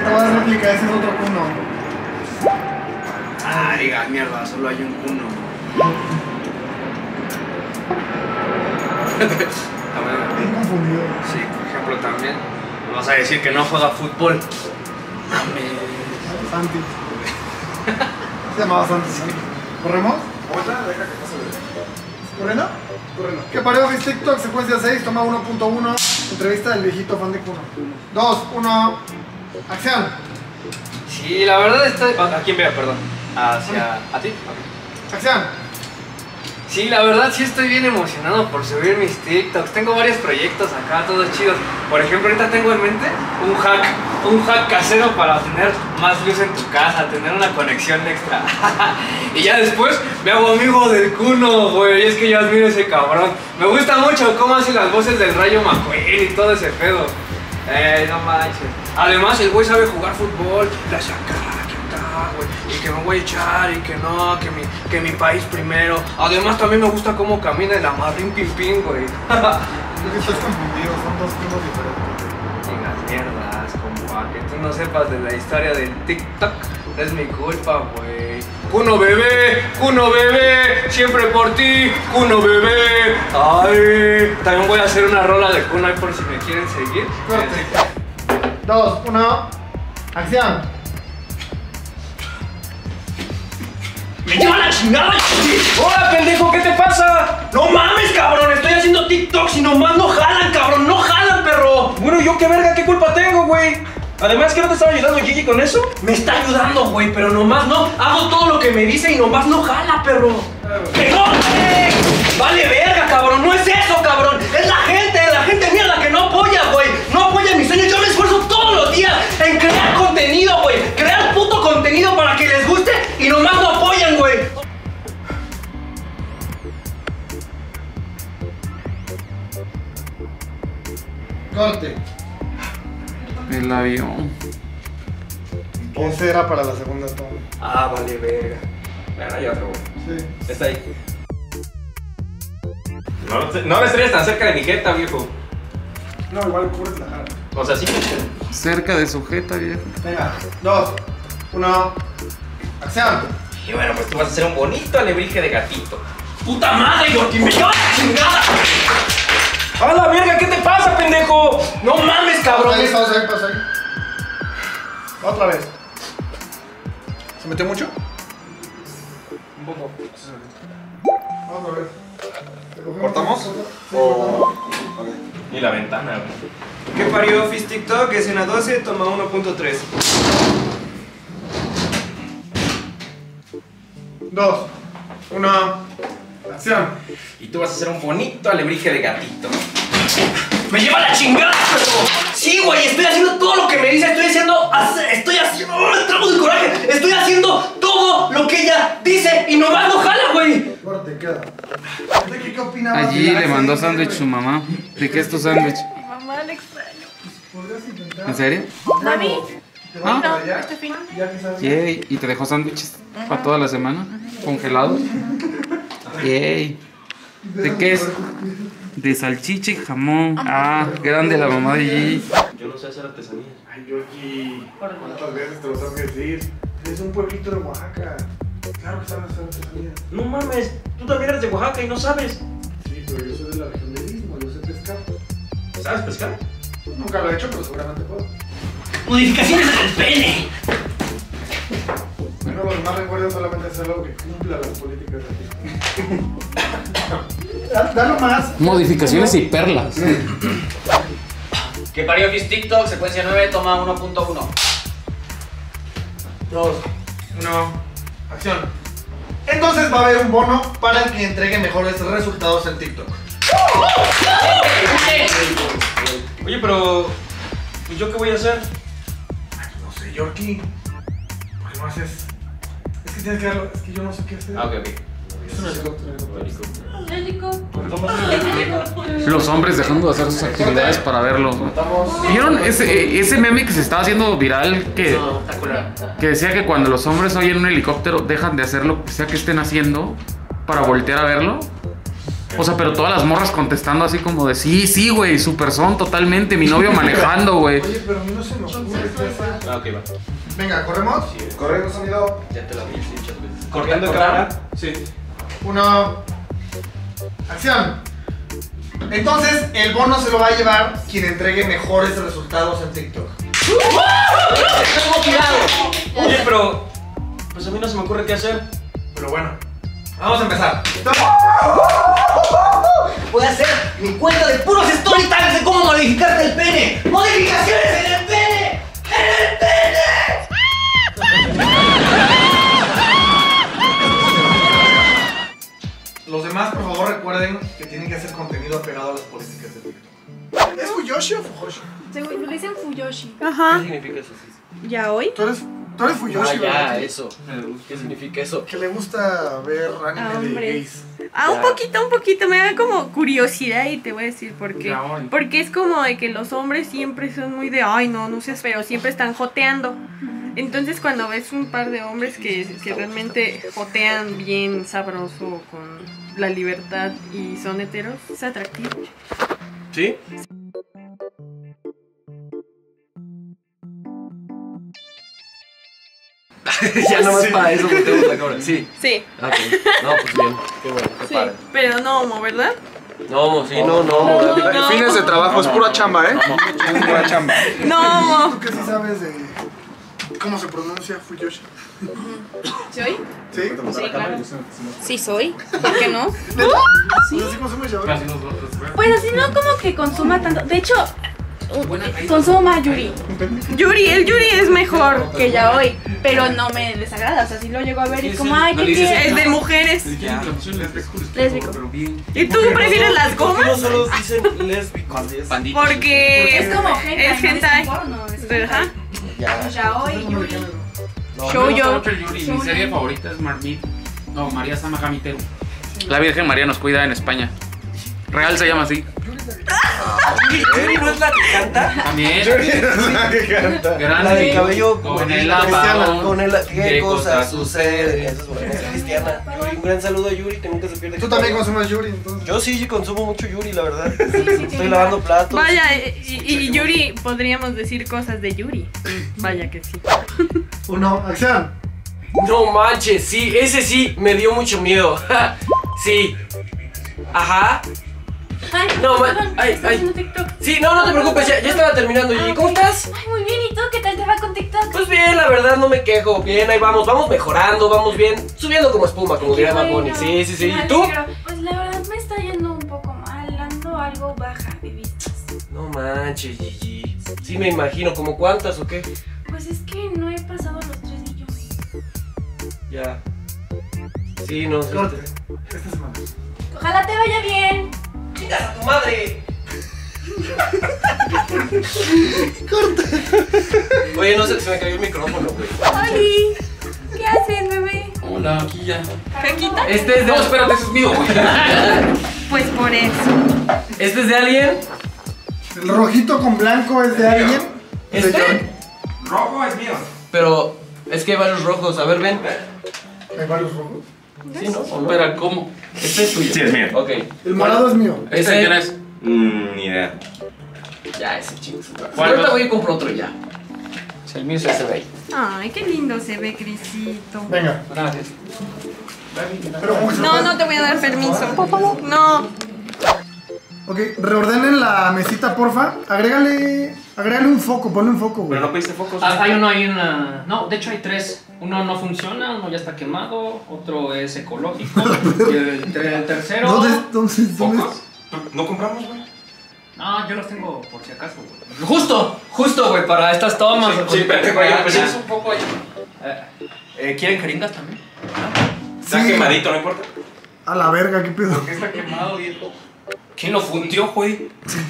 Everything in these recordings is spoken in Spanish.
te voy a dar réplica, ese es otro Kuno. Ah, diga, mierda, solo hay un Kuno. Bien confundido. Sí, por ejemplo, también. Vamos a decir que no juega fútbol. Mames. Santi. Se llamaba Santi. Sí. ¿Corremos? Deja que pase. ¿Corriendo? Corriendo. ¿Qué parió? ¿Vis TikTok? Secuencia 6, toma 1.1. Entrevista del viejito fan de Kuno. 2, 1. Acción. Sí, la verdad estoy... ¿A quién veo? Perdón. ¿Hacia... ¿A ti? Okay. Acción. Sí, la verdad sí estoy bien emocionado por subir mis TikToks. Tengo varios proyectos acá, todos chidos. Por ejemplo, ahorita tengo en mente un hack casero para tener más luz en tu casa, tener una conexión extra. Y ya después me hago amigo del Kuno, güey. Es que yo admiro a ese cabrón. Me gusta mucho cómo hace las voces del Rayo McQueen y todo ese pedo. No manches. Además, el güey sabe jugar fútbol. La saca. Y que me voy a echar y que no, que mi país primero. Además también me gusta cómo camina el Amarrín Pim Pim, güey. Creo que estás confundido, son dos Kunos diferentes. Digas mierdas, compa, que tú no sepas de la historia del TikTok. Es mi culpa, güey. Kuno bebé, siempre por ti, Kuno bebé. Ay, también voy a hacer una rola de Kuno ahí por si me quieren seguir. Corte. 2, 1. Acción. ¡Me lleva la chingada! ¡Hola, pendejo! ¿Qué te pasa? ¡No mames, cabrón! Estoy haciendo TikToks y nomás no jalan, cabrón. ¡No jalan, perro! Bueno, ¿yo qué verga? ¿Qué culpa tengo, güey? Además, ¿qué no te estaba ayudando Gigi con eso? Me está ayudando, güey, pero nomás no. Hago todo lo que me dice y nomás no jala, perro. ¡Que no! ¡Vale verga, cabrón! ¡No es eso, cabrón! ¡Es la gente mierda que no apoya, güey! ¡No apoya mis sueños! Yo me esfuerzo todos los días en crear contenido, güey. Crear puto contenido para que les guste y nomás no apoyan, güey. Corte. El avión. Ese era para la segunda toma. Ah, vale verga. Bueno, hay otro, güey. Sí. Está ahí. No me estrelles tan cerca de mi jeta, viejo. No, igual cubres la cara. O sea, sí. Cerca de sujeta, viejo. Venga, 2, 1. Acción. Y bueno, pues tú vas a hacer un bonito alebrije de gatito. ¡Puta madre, Yorkie! ¡Me lleva la chingada! ¡A la verga! ¿Qué te pasa, pendejo? ¡No mames, cabrón! Pausa ahí. Otra vez. ¿Se metió mucho? Un poco. Otra vez. ¿Cortamos? Sí, O... Y la ventana, güey. ¿Qué parió Fizz TikTok? Escena 12, toma 1.3. 2, 1. Acción. Y tú vas a hacer un bonito alebrije de gatito. ¡Me lleva la chingada, perro! Sí, güey, estoy haciendo todo lo que me dice. Estoy haciendo... ¡Me trago de coraje! Estoy haciendo todo lo que ella dice y nomás no jala, güey. Corte, queda. ¿Qué opinabas? Allí le mandó sándwich su mamá. ¿De qué es tu sándwich? Mi mamá le extraño. ¿Podrías intentar? ¿En serio? Mami, ¿Te vas Ah. para no, allá? este fin. Ya que sabes. Yay. ¿Y te dejó sándwiches para toda la semana? ¿Congelados? Yay. ¿De qué es? De salchicha y jamón. Ah, grande la mamá de Gigi. Yo no sé hacer artesanías. Ay, Yorkie, ¿cuántas veces te lo tengo que decir? Es un pueblito de Oaxaca. Claro que sabes hacer artesanía. No mames, tú también eres de Oaxaca y no sabes. Sí, pero yo soy de la región del Istmo, yo sé pescar. ¿Sabes pescar? Nunca lo he hecho, pero seguramente puedo. Modificaciones del pene. Bueno, lo demás recuerdo solamente hacer algo que cumpla las políticas de aquí. Dalo más. Modificaciones y perlas. ¿Qué parió Fizz TikTok? Secuencia 9, toma 1.1. 2, 1, acción. Entonces va a haber un bono para el que entregue mejores resultados en TikTok. Oye, pero... ¿y yo qué voy a hacer? No sé, Yorkie. ¿Por qué no haces? Es que tienes que darlo. Es que yo no sé qué hacer. Ah, ok. Es un helicóptero. Los hombres dejando de hacer sus actividades para verlo. ¿Vieron ese meme que se estaba haciendo viral que decía que cuando los hombres oyen un helicóptero dejan de hacer lo que sea que estén haciendo para voltear a verlo? O sea, pero todas las morras contestando así como de sí, güey, super son totalmente. Mi novio manejando, güey. Oye, pero a mí no se me ocurre qué hacer. Ah, ok, va. Venga, ¿corremos? Correcto. Sonido. Ya te lo había dicho muchas veces. Cortando de cámara. Sí. 1. Acción. Entonces, el bono se lo va a llevar quien entregue mejores resultados en TikTok. ¡Estoy motivado! Oye, pero. Pues a mí no se me ocurre qué hacer. Pero bueno, vamos a empezar. Voy a hacer mi cuenta de puros story times de cómo modificarte el pene. ¡Modificaciones en el pene! ¡En el pene! Los demás, por favor, recuerden que tienen que hacer contenido apegado a las políticas de TikTok. ¿Es Fuyoshi o Fujoshi? Le dicen Fuyoshi. Ajá. ¿Qué significa eso? ¿Ya hoy? Tú eres Fuyoshi, Ah, ¿verdad? ya, eso. ¿Qué significa eso? Que le gusta ver anime de Hombre. gays. Ah, un poquito. Me da como curiosidad y te voy a decir por qué. Ya hoy. Porque es como de que los hombres siempre son muy de, ay, no seas, pero siempre están joteando. Entonces cuando ves un par de hombres que realmente jotean bien sabroso con la libertad y son heteros, es atractivo. ¿Sí? Ya nomás para eso metemos la cámara. Sí. Sí, Ok. No, pues bien. Qué bueno, qué sí. padre. Pero no homo, ¿verdad? No, sí, no. Fines de trabajo, es pura chamba, ¿eh? Es pura chamba. No homo. Tú que sí sabes de cómo se pronuncia Fuyoshi. ¿Soy? ¿Sí? Sí, claro. Sí soy. ¿Por qué no? Sí. ¿Así cómo se me llama? Pues así no como que consuma tanto. De hecho, consumo más Yuri. El Yuri es mejor que ya hoy. Pero no me desagrada. O sea, si lo llego a ver y es como, ay, no ¿qué le dices quieres? Es de mujeres. Lésbico. ¿Y tú prefieres las ¿Por qué no gomas? solo dicen lésbicos? Porque Es como hentai. es hentai. Porno. Ajá. Yaoi, Yuri. Shoujo. Mi serie favorita es Marmit. No, María Sama Jamitero. La Virgen María nos cuida en España. Real se llama así. ¿Yuri no es la que canta? También. Gran La de amigo, cabello con el cristiana, lavado. Con el ¿qué ¿Qué cosa cosa sucede? Esa es buena, es cristiana. Yuri, un gran saludo a Yuri, que nunca se pierde. Tú también consumes Yuri, entonces. Yo sí consumo mucho Yuri, la verdad. sí, Estoy lavando platos. Vaya, y Yuri, podríamos decir cosas de Yuri. Vaya que sí. 1. Acción. No manches, sí, ese sí me dio mucho miedo. Sí. Ajá. Ay, No, perdón, ay, estás ay. haciendo TikTok. Sí, no te preocupes, ya estaba terminando, Yuri. ¿Cómo estás? Ay, muy bien. ¿Y tú qué tal te va con TikTok? Pues bien, la verdad no me quejo. Bien, ahí vamos mejorando, vamos bien. Subiendo como espuma, como diría Bad Bunny. Sí. Me ¿Y tú? alegro. Pues la verdad me está yendo un poco mal. Ando algo baja de vistas. No manches, Gigi. Sí me imagino, ¿como cuántas o qué? Pues es que no he pasado los 3 millones. Ya. Sí, no sé. Corte. Esta semana. Ojalá te vaya bien. ¡Chingas a tu madre! Oye, no sé, se me cayó el micrófono, güey. ¡Oli! ¿Qué haces, bebé? Hola, aquí ya. ¿Caquita? Este es de. No, espérate, ese es mío, güey. Pues por eso. ¿Este es de alguien? El rojito con blanco es de alguien. ¿Este? Rojo es mío. Pero es que hay varios rojos. A ver, ven. Hay varios rojos. ¿Sí, no? ¿O no? Espera, ¿cómo? Este es tuyo. Sí, es mío. Ok. El morado es mío. ¿Este quién es? Ni idea. Ya, ese chingo. ¿Cuál? Ahorita voy y compro otro ya. El mío es ese de ahí. Ay, qué lindo se ve, Crisito. Venga. Gracias. Pero como que se No te voy a dar permiso. Por favor. No. Ok, reordenen la mesita, porfa. Agrégale un foco, ponle un foco, güey. Pero no pediste focos. Hay una. No, de hecho hay 3. Uno no funciona, uno ya está quemado, otro es ecológico. Y el tercero. ¿Dónde? ¿Focos? ¿No compramos, güey? No, yo los tengo por si acaso, güey. Justo, güey, para estas tomas. Sí, espérate, güey, pues Ya es un poco ahí. ¿Quieren jeringas también? Está quemadito, no importa. A la verga, qué pedo. ¿Qué está quemado, viejo? ¿Quién lo fundió, güey?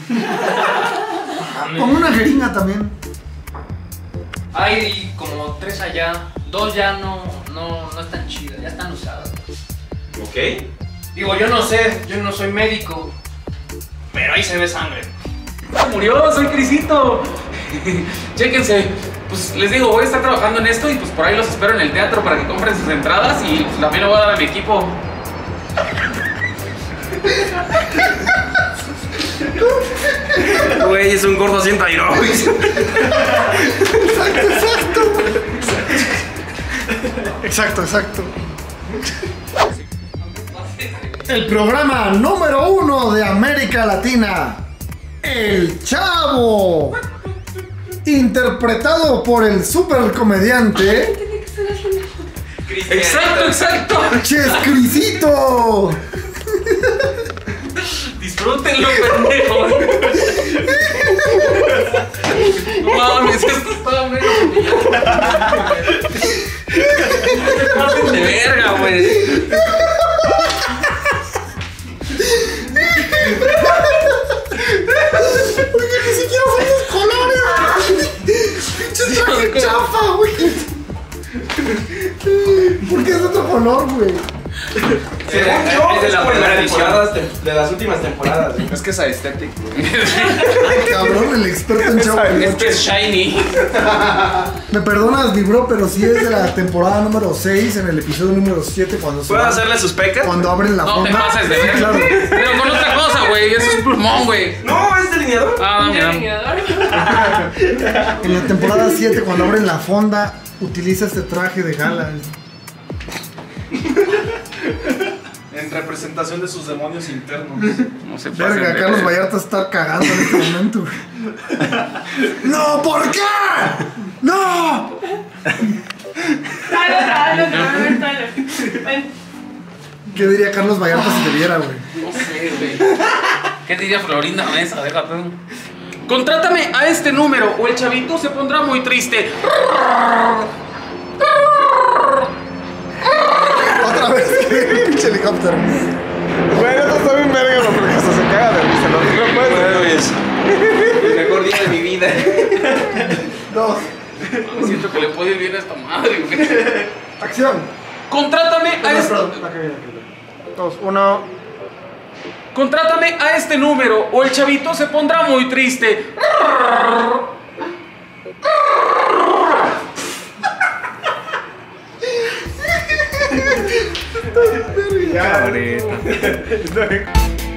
Ponme una jeringa también. Hay como 3 allá. 2 ya no están chidas, ya están usadas. Ok. Digo, yo no sé, yo no soy médico, pero ahí se ve sangre. ¡Murió! ¡Soy Crisito! Chéquense. Pues les digo, voy a estar trabajando en esto y pues por ahí los espero en el teatro para que compren sus entradas y pues también lo voy a dar a mi equipo. Güey, es un gordo haciendo aeróbics. Exacto. El programa número 1 de América Latina, El Chavo, interpretado por el super comediante Exacto. Chescrisito. Disfrútenlo, pendejo. No mames, esto está menos de verga, güey. Oye, ni siquiera son los colores. Pinche traje chafa, güey. ¿Por qué es otro color, güey? Según yo, es de la por primera las edición. temporadas de las últimas temporadas. Es que es aesthetic. Ay, cabrón, el experto en chavo. Es que es shiny. Me perdonas, mi bro, pero sí es de la temporada número 6, en el episodio número 7, cuando se ¿Puedo van- hacerle sus pecas? Cuando abren la No te fonda. pases de Sí, ver. claro. Pero con otra cosa, güey. Eso es plumón, güey. No, es delineador. Ah, mira. En la temporada 7, cuando abren la fonda, utiliza este traje de gala. En representación de sus demonios internos. No se pasen Verga, de Carlos ver. Vallarta está cagando en este momento. ¡No! ¿Por qué? ¡No! Dale. ¿Qué diría Carlos Vallarta si te viera, güey? No sé, güey. ¿Qué diría Florinda Mesa? Déjate. Contrátame a este número o el chavito se pondrá muy triste. Otra vez, pinche helicóptero. Bueno, esto está bien verga, ¿no? Porque hasta se caga de risa. No puedes. El mejor día de mi vida. 2, Siento que le puede ir bien a esta madre, güey. acción. Contrátame a este. 2, 1. Contrátame a este número o el chavito se pondrá muy triste. Ya, Cabreta.